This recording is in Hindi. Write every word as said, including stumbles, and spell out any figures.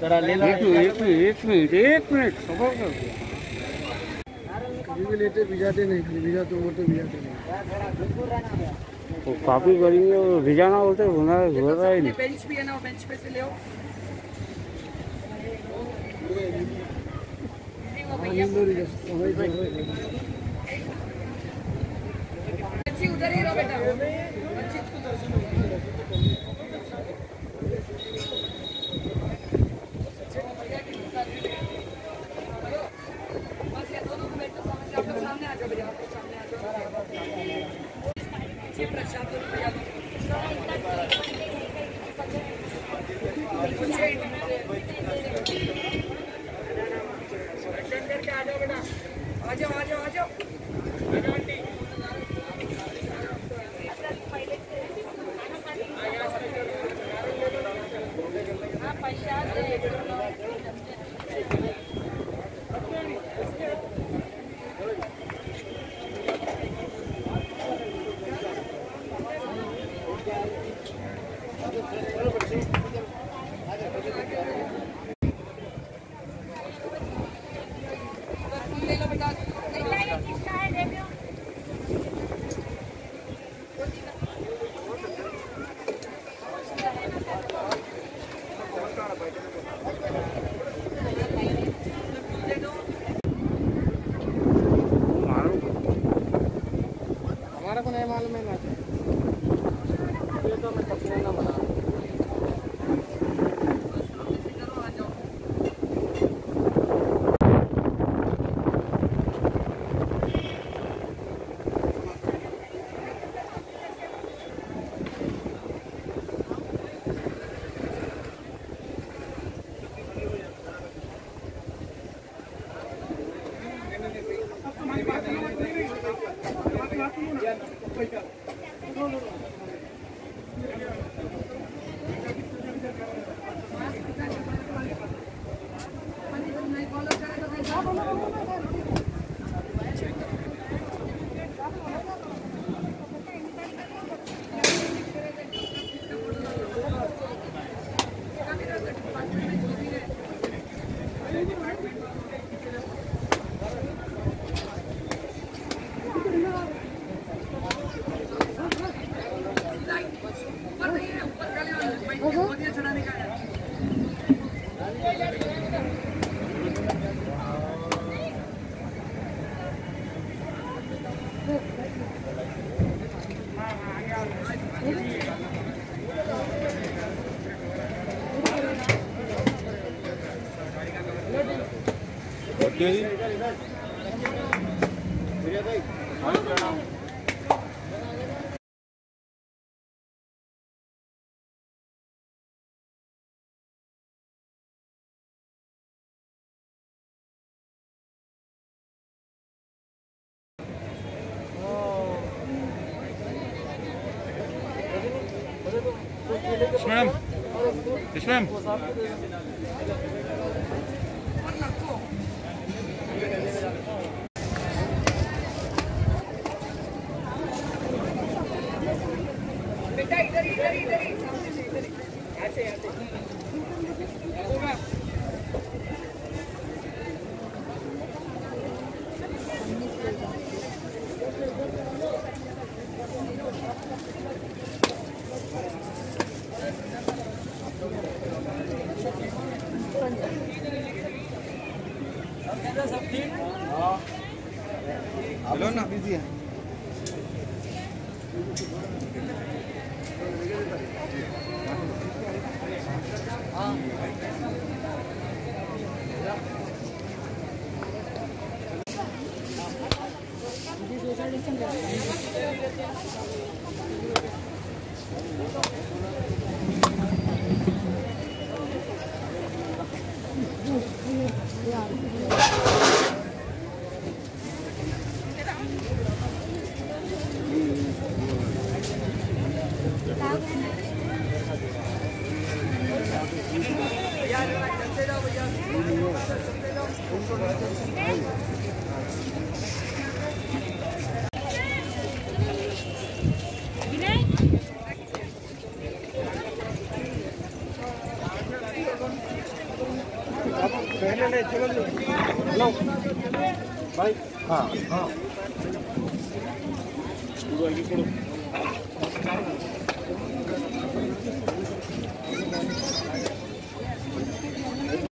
जरा ले लो। एक मिनट एक मिनट एक मिनट सबर कर लेते भिजाते नहीं, भिजाते बोलते भिजाते नहीं। तो काफी करेंगे और भिजाना बोलते होना हो रहा है नहीं। बेंच भी है ना, बेंच पे से ले आओ। बच्ची उधर ही रहो बेटा, बच्ची बस ये दोनों को बैठो सामने, आप लोग सामने आ जाओ भैया, आप लोग सामने आ जाओ। ये प्रसाद भैया आ जाओ आ जाओ आ जाओ। हमारा को नहीं मालूम है ना, ये तो मैं सबसे ना बना। मैम यस मैम बेटा इधर इधर इधर सामने से इधर ऐसे ऐसे होगा। सब ठीक? हाँ। हेलो ना बिजी है। हाँ हाँ